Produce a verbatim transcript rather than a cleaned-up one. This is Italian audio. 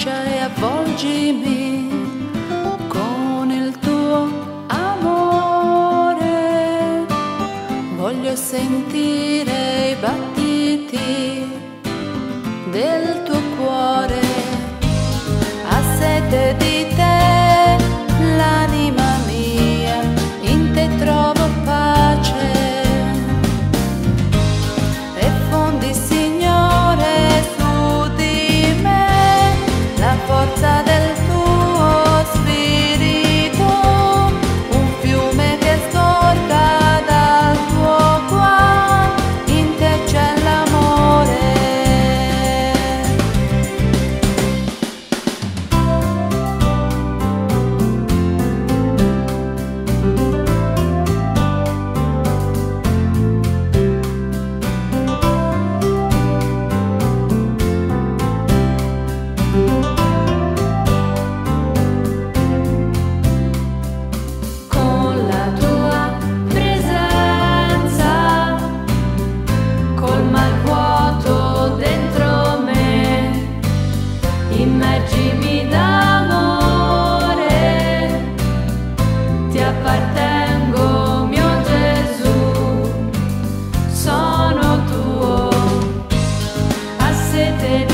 abbraccia e avvolgimi con il tuo amore. Voglio sentire i battiti del tuo cuore. Ha sete di te l'anima mia, in te trovo pace. E fondi, Signore, su di me la forza del tuo spirito, un fiume che scorga dal tuo cuore, in te c'è l'amore. Con la tua presenza colma il vuoto dentro me, immergimi d'amore, ti appartengo, mio Gesù, sono tuo, a sete